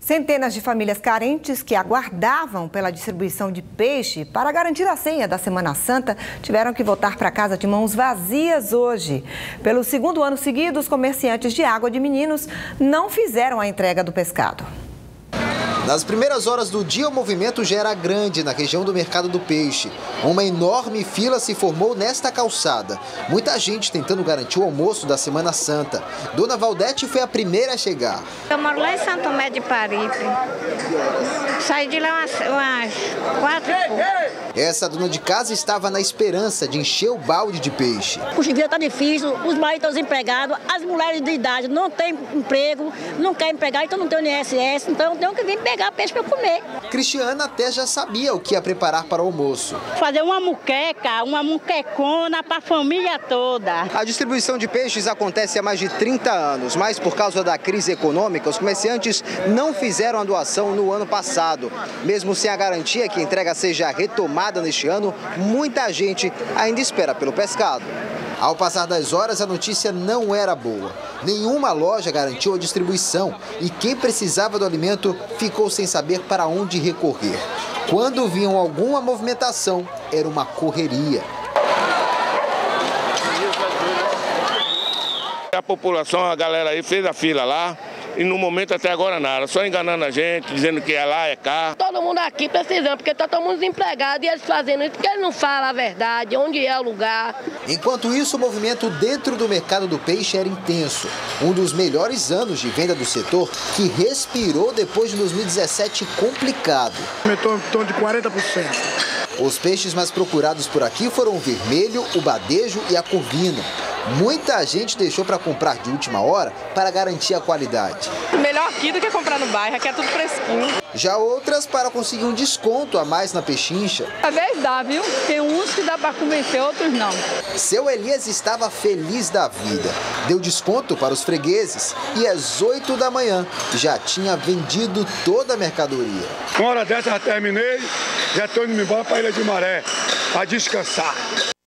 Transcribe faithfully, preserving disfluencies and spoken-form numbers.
Centenas de famílias carentes que aguardavam pela distribuição de peixe para garantir a ceia da Semana Santa tiveram que voltar para casa de mãos vazias hoje. Pelo segundo ano seguido, os comerciantes de Água de Meninos não fizeram a entrega do pescado. Nas primeiras horas do dia, o movimento já era grande na região do Mercado do Peixe. Uma enorme fila se formou nesta calçada. Muita gente tentando garantir o almoço da Semana Santa. Dona Valdete foi a primeira a chegar. Eu moro lá em Santo Tomé de Paripe. Saí de lá umas, umas quatro e pouco. Essa dona de casa estava na esperança de encher o balde de peixe. O vida está difícil, os maridos estão desempregados, as mulheres de idade não têm emprego, não querem empregar, então não tem o I N S S, então eu tenho que vir pegar peixe para comer. Cristiana até já sabia o que ia preparar para o almoço. Fazer uma muqueca, uma muquecona para a família toda. A distribuição de peixes acontece há mais de trinta anos, mas por causa da crise econômica, os comerciantes não fizeram a doação no ano passado. Mesmo sem a garantia que a entrega seja retomada neste ano, muita gente ainda espera pelo pescado. Ao passar das horas, a notícia não era boa. Nenhuma loja garantiu a distribuição e quem precisava do alimento ficou sem saber para onde recorrer. Quando viam alguma movimentação, era uma correria. A população, a galera aí fez a fila lá. E no momento até agora nada, só enganando a gente, dizendo que é lá, é cá. Todo mundo aqui precisando, porque está todo mundo desempregado e eles fazendo isso porque eles não falam a verdade, onde é o lugar. Enquanto isso, o movimento dentro do Mercado do Peixe era intenso. Um dos melhores anos de venda do setor que respirou depois de dois mil e dezessete complicado. Aumentou em torno de quarenta por cento. Os peixes mais procurados por aqui foram o vermelho, o badejo e a corvina. Muita gente deixou para comprar de última hora para garantir a qualidade. Melhor aqui do que comprar no bairro, aqui é tudo fresquinho. Já outras para conseguir um desconto a mais na pechincha. Às vezes dá, viu? Tem uns que dá para convencer, outros não. Seu Elias estava feliz da vida. Deu desconto para os fregueses e às oito da manhã já tinha vendido toda a mercadoria. Uma hora dessa já terminei, já estou indo embora para a Ilha de Maré, para descansar.